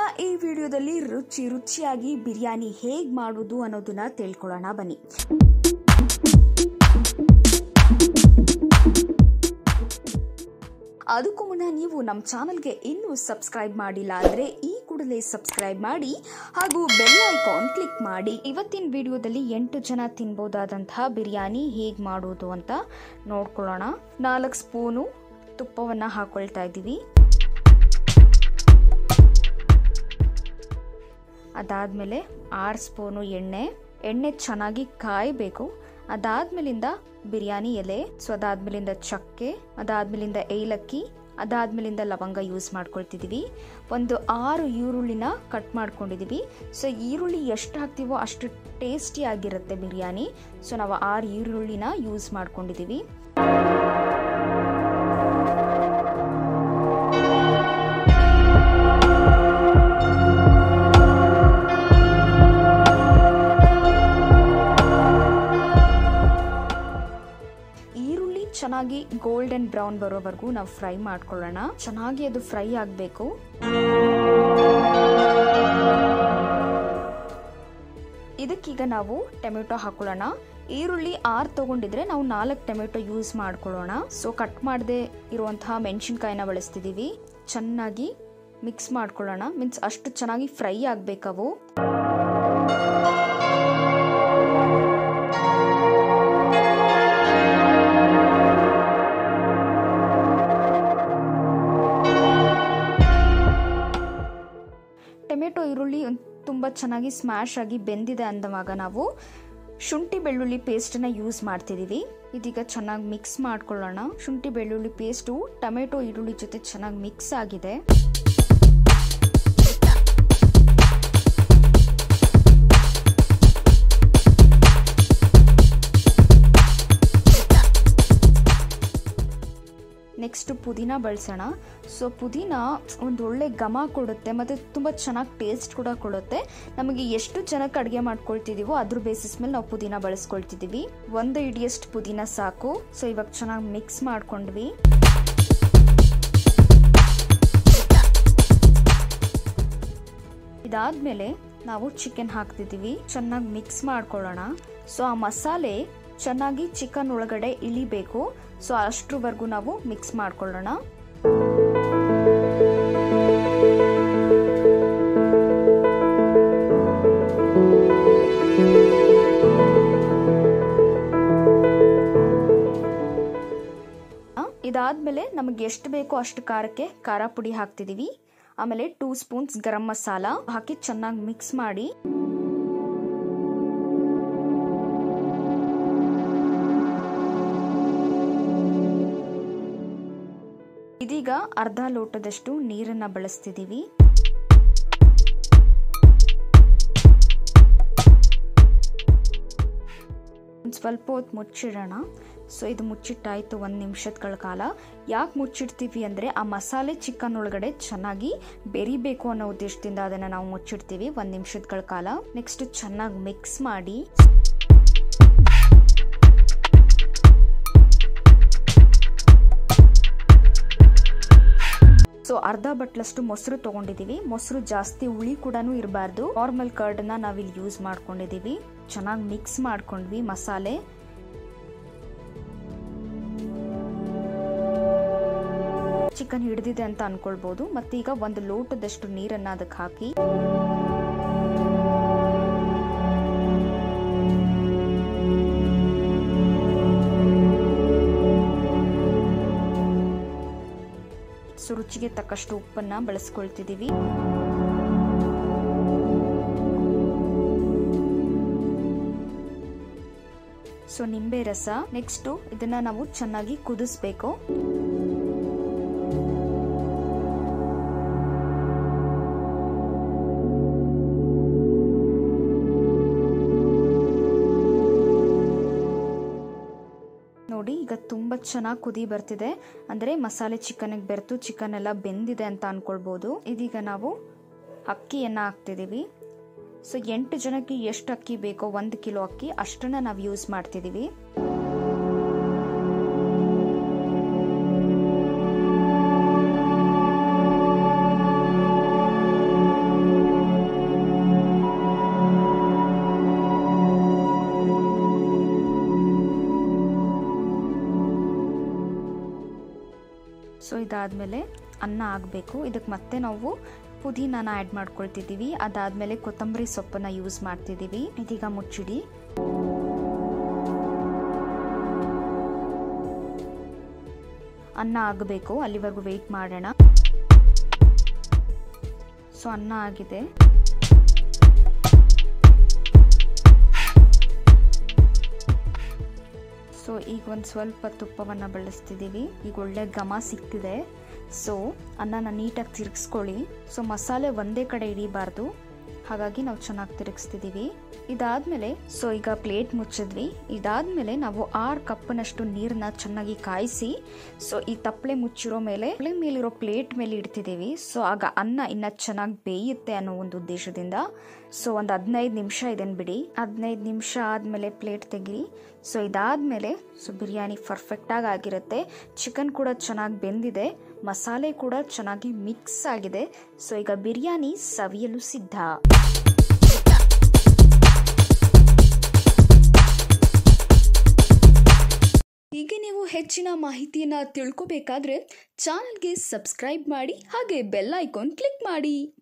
ಈ ವಿಡಿಯೋದಲ್ಲಿ ರುಚಿಯಾಗಿ ಬಿರಿಯಾನಿ ಹೇಗೆ ಮಾಡೋದು ಅನ್ನೋದನ್ನ ತಿಳ್ಕೊಳ್ಳೋಣ ಬನ್ನಿ. ಅದಕ್ಕೂ ಮುನ್ನ ನೀವು ನಮ್ಮ ಚಾನೆಲ್ಗೆ ಇನ್ನೂ ಸಬ್ಸ್ಕ್ರೈಬ್ ಮಾಡಿಲ್ಲ ಅಂದ್ರೆ ಈ ಕೂಡಲೇ ಸಬ್ಸ್ಕ್ರೈಬ್ ಮಾಡಿ ಹಾಗೂ ಬೆಲ್ ಐಕಾನ್ ಕ್ಲಿಕ್ ಮಾಡಿ. ಇವತ್ತಿನ ವಿಡಿಯೋದಲ್ಲಿ 8 ಜನ ತಿನ್ನಬಹುದಾದಂತಹ ಬಿರಿಯಾನಿ ಹೇಗೆ ಮಾಡೋದು ಅಂತ ನೋಡ್ಕೊಳ್ಳೋಣ. 4 ಸ್ಪೂನು ತುಪ್ಪವನ್ನ ಹಾಕೊಳ್ತಾ ಇದ್ದೀವಿ. ಅದಾದ್ಮೇಲೆ 6 ಸ್ಪೂನು ಎಣ್ಣೆ ಚೆನ್ನಾಗಿ ಕಾಯಬೇಕು. ಅದಾದ್ಮೇಲಿಂದ ಬಿರಿಯಾನಿ ಎಲೆ, ಸೊ ಅದಾದ್ಮೇಲಿಂದ ಚಕ್ಕೆ, ಅದಾದ್ಮೇಲಿಂದ ಏಲಕ್ಕಿ, ಅದಾದ್ಮೇಲಿಂದ ಲವಂಗ ಯೂಸ್ ಮಾಡ್ಕೊಳ್ತಿದೀವಿ. ಒಂದು 6 ಈರುಳ್ಳಿನ ಕಟ್ ಮಾಡ್ಕೊಂಡಿದೀವಿ. ಸೊ ಈರುಳ್ಳಿ ಎಷ್ಟು ಹಾಕ್ತೀವೋ ಅಷ್ಟು ಟೇಸ್ಟಿ ಆಗಿರುತ್ತೆ ಬಿರಿಯಾನಿ. ಸೊ ನಾವು 6 ಈರುಳ್ಳಿನ ಯೂಸ್ ಮಾಡ್ಕೊಂಡಿದೀವಿ. ಚೆನ್ನಾಗಿ ಗೋಲ್ಡನ್ ಬ್ರೌನ್ ಬರೋವರೆಗೂ ನಾವು ಫ್ರೈ ಮಾಡ್ಕೊಳ್ಳೋಣ. ಚೆನ್ನಾಗಿ ಅದು ಫ್ರೈ ಆಗಬೇಕು. ಇದಕ್ಕೀಗ ನಾವು ಟೊಮೆಟೊ ಹಾಕೊಳ್ಳೋಣ. ಈರುಳ್ಳಿ 6 ತಗೊಂಡಿದ್ರೆ ನಾವು 4 ಟೊಮೆಟೊ ಯೂಸ್ ಮಾಡ್ಕೊಳ್ಳೋಣ. ಸೊ ಕಟ್ ಮಾಡದೆ ಇರುವಂತಹ ಮೆಣಸಿನಕಾಯಿನ ಬಳಸ್ತಿದೀವಿ. ಚೆನ್ನಾಗಿ ಮಿಕ್ಸ್ ಮಾಡ್ಕೊಳ್ಳೋಣ. ಮೀನ್ಸ್ ಅಷ್ಟು ಚೆನ್ನಾಗಿ ಫ್ರೈ ಆಗ್ಬೇಕವು. ಟೊಮೆಟೊ ಈರುಳ್ಳಿ ತುಂಬ ಚೆನ್ನಾಗಿ ಸ್ಮ್ಯಾಶ್ ಆಗಿ ಬೆಂದಿದೆ ಅಂದವಾಗ ನಾವು ಶುಂಠಿ ಬೆಳ್ಳುಳ್ಳಿ ಪೇಸ್ಟನ್ನ ಯೂಸ್ ಮಾಡ್ತಿದ್ದೀವಿ. ಇದೀಗ ಚೆನ್ನಾಗಿ ಮಿಕ್ಸ್ ಮಾಡ್ಕೊಳ್ಳೋಣ. ಶುಂಠಿ ಬೆಳ್ಳುಳ್ಳಿ ಪೇಸ್ಟು ಟೊಮೆಟೊ ಈರುಳ್ಳಿ ಜೊತೆ ಚೆನ್ನಾಗಿ ಮಿಕ್ಸ್ ಆಗಿದೆ. ನೆಕ್ಸ್ಟ್ ಪುದೀನ ಬಳಸೋಣ. ಸೊ ಪುದೀನ ಒಂದು ಒಳ್ಳೆ ಘಮ ಕೊಡುತ್ತೆ ಮತ್ತು ತುಂಬ ಚೆನ್ನಾಗಿ ಟೇಸ್ಟ್ ಕೂಡ ಕೊಡುತ್ತೆ. ನಮಗೆ ಎಷ್ಟು ಜನಕ್ಕೆ ಅಡುಗೆ ಮಾಡ್ಕೊಳ್ತಿದ್ದೀವೋ ಅದ್ರ ಬೇಸಿಸ್ ಮೇಲೆ ನಾವು ಪುದೀನ ಬಳಸ್ಕೊಳ್ತಿದ್ದೀವಿ. 1 ಹಿಡಿಯಷ್ಟು ಪುದೀನ ಸಾಕು. ಸೊ ಇವಾಗ ಚೆನ್ನಾಗಿ ಮಿಕ್ಸ್ ಮಾಡ್ಕೊಂಡ್ವಿ. ಇದಾದ್ಮೇಲೆ ನಾವು ಚಿಕನ್ ಹಾಕ್ತಿದ್ದೀವಿ. ಚೆನ್ನಾಗಿ ಮಿಕ್ಸ್ ಮಾಡ್ಕೊಳ್ಳೋಣ. ಸೊ ಆ ಮಸಾಲೆ ಚೆನ್ನಾಗಿ ಚಿಕನ್ ಒಳಗಡೆ ಇಳಿಬೇಕು. ಸೊ ಅಷ್ಟರವರೆಗೂ ನಾವು ಮಿಕ್ಸ್ ಮಾಡ್ಕೊಳ್ಳೋಣ. ಇದಾದ್ಮೇಲೆ ನಮಗೆ ಎಷ್ಟು ಬೇಕೋ ಅಷ್ಟು ಖಾರಕ್ಕೆ ಖಾರ ಪುಡಿ ಹಾಕ್ತಿದೀವಿ. ಆಮೇಲೆ 2 ಸ್ಪೂನ್ಸ್ ಗರಂ ಮಸಾಲ ಹಾಕಿ ಚೆನ್ನಾಗಿ ಮಿಕ್ಸ್ ಮಾಡಿ. ಇದೀಗ ಅರ್ಧ ಲೋಟದಷ್ಟು ನೀರನ್ನ ಬಳಸ್ತಿದೀವಿ. ಸ್ವಲ್ಪ ಹೊತ್ತು ಮುಚ್ಚಿಡೋಣ. ಸೊ ಇದು ಮುಚ್ಚಿಟ್ಟಾಯ್ತು 1 ನಿಮಿಷಗಳ ಕಾಲ. ಯಾಕೆ ಮುಚ್ಚಿಡ್ತೀವಿ ಅಂದ್ರೆ ಆ ಮಸಾಲೆ ಚಿಕನ್ ಒಳಗಡೆ ಚೆನ್ನಾಗಿ ಬೆರಿಬೇಕು ಅನ್ನೋ ಉದ್ದೇಶದಿಂದ ಅದನ್ನ ನಾವು ಮುಚ್ಚಿಡ್ತೀವಿ 1 ನಿಮಿಷಗಳ ಕಾಲ. ನೆಕ್ಸ್ಟ್ ಚೆನ್ನಾಗಿ ಮಿಕ್ಸ್ ಮಾಡಿ. ಸೊ ಅರ್ಧ ಬಟ್ಲಷ್ಟು ಮೊಸರು ತಗೊಂಡಿದೀವಿ. ಮೊಸರು ಜಾಸ್ತಿ ಹುಳಿ ಕೂಡ ಇರಬಾರ್ದು. ನಾರ್ಮಲ್ ಕರ್ಡ್ನ ನಾವಿಲ್ಲಿ ಯೂಸ್ ಮಾಡ್ಕೊಂಡಿದೀವಿ. ಚೆನ್ನಾಗಿ ಮಿಕ್ಸ್ ಮಾಡ್ಕೊಂಡ್ವಿ ಮಸಾಲೆ. ಚಿಕನ್ ಹಿಡಿದಿದೆ ಅಂತ ಅನ್ಕೊಳ್ಬಹುದು. ಮತ್ತೀಗ 1 ಲೋಟದಷ್ಟು ನೀರನ್ನ ಅದಕ್ಕೆ ಹಾಕಿ ರುಚಿಗೆ ತಕ್ಕಷ್ಟು ಉಪ್ಪನ್ನ ಬಳಸ್ಕೊಳ್ತಿದೀವಿ. ಸೊ ನಿಂಬೆ ರಸ. ನೆಕ್ಸ್ಟ್ ಇದನ್ನ ನಾವು ಚೆನ್ನಾಗಿ ಕುದಿಸ್ಬೇಕು. ನೋಡಿ ಈಗ ತುಂಬಾ ಚೆನ್ನಾಗಿ ಕುದಿ ಬರ್ತಿದೆ. ಅಂದ್ರೆ ಮಸಾಲೆ ಚಿಕನ್ಗೆ ಬೆರೆತು ಚಿಕನ್ ಎಲ್ಲ ಬೆಂದಿದೆ ಅಂತ ಅನ್ಕೊಳ್ಬಹುದು. ಇದೀಗ ನಾವು ಅಕ್ಕಿಯನ್ನ ಹಾಕ್ತಿದೀವಿ. ಸೊ 8 ಜನಕ್ಕೆ ಎಷ್ಟು ಅಕ್ಕಿ ಬೇಕೋ 1 ಕಿಲೋ ಅಕ್ಕಿ ಅಷ್ಟನ್ನ ನಾವು ಯೂಸ್ ಮಾಡ್ತಿದೀವಿ. ಇದಾದಮೇಲೆ ಅನ್ನ ಆಗಬೇಕು. ಇದಕ್ಕೆ ಮತ್ತೆ ನಾವು ಪುದೀನಾನ ಆ್ಯಡ್ ಮಾಡ್ಕೊಳ್ತಿದ್ದೀವಿ. ಅದಾದಮೇಲೆ ಕೊತ್ತಂಬರಿ ಸೊಪ್ಪನ್ನು ಯೂಸ್ ಮಾಡ್ತಿದ್ದೀವಿ. ಇದೀಗ ಮುಚ್ಚಿಡಿ. ಅನ್ನ ಆಗಬೇಕು, ಅಲ್ಲಿವರೆಗೂ ವೆಯ್ಟ್ ಮಾಡೋಣ. ಸೊ ಅನ್ನ ಆಗಿದೆ. ಸೊ ಈಗ ಒಂದು ಸ್ವಲ್ಪ ತುಪ್ಪವನ್ನು ಬಳಸ್ತಿದ್ದೀವಿ. ಈಗ ಒಳ್ಳೆ ಘಮ ಸಿಗ್ತಿದೆ. ಸೊ ಅನ್ನನ ನೀಟಾಗಿ ತಿರುಗಿಸ್ಕೊಳ್ಳಿ. ಸೊ ಮಸಾಲೆ ಒಂದೇ ಕಡೆ ಹಿಡಿಬಾರ್ದು, ಹಾಗಾಗಿ ನಾವು ಚೆನ್ನಾಗಿ ತಿರುಗಿಸ್ತಿದ್ದೀವಿ. ಇದಾದಮೇಲೆ ಸೊ ಈಗ ಪ್ಲೇಟ್ ಮುಚ್ಚಿದ್ವಿ. ಇದಾದಮೇಲೆ ನಾವು 6 ಕಪ್ನಷ್ಟು ನೀರನ್ನ ಚೆನ್ನಾಗಿ ಕಾಯಿಸಿ ಸೊ ಈ ತಪ್ಪಲೆ ಮುಚ್ಚಿರೋ ಮೇಲಿರೋ ಪ್ಲೇಟ್ ಮೇಲೆ ಇಡ್ತಿದ್ದೀವಿ. ಸೊ ಆಗ ಅನ್ನ ಇನ್ನು ಚೆನ್ನಾಗಿ ಬೇಯುತ್ತೆ ಅನ್ನೋ ಒಂದು ಉದ್ದೇಶದಿಂದ. ಸೊ ಒಂದು 15 ನಿಮಿಷ ಇದನ್ನು ಬಿಡಿ. 15 ನಿಮಿಷ ಆದಮೇಲೆ ಪ್ಲೇಟ್ ತೆಗೀರಿ. ಸೊ ಇದಾದಮೇಲೆ ಸೊ ಬಿರಿಯಾನಿ ಪರ್ಫೆಕ್ಟಾಗಿ ಆಗಿರುತ್ತೆ. ಚಿಕನ್ ಕೂಡ ಚೆನ್ನಾಗಿ ಬೆಂದಿದೆ, ಮಸಾಲೆ ಕೂಡ ಚೆನ್ನಾಗಿ ಮಿಕ್ಸ್ ಆಗಿದೆ. ಸೊ ಈಗ ಬಿರಿಯಾನಿ ಸವಿಯಲು ಸಿದ್ಧ. ಹೀಗೆ ನೀವು ಹೆಚ್ಚಿನ ಮಾಹಿತಿಯನ್ನು ತಿಳ್ಕೋಬೇಕಾದ್ರೆ ಚಾನಲ್ಗೆ ಸಬ್ಸ್ಕ್ರೈಬ್ ಮಾಡಿ, ಹಾಗೆ ಬೆಲ್ ಐಕಾನ್ ಕ್ಲಿಕ್ ಮಾಡಿ.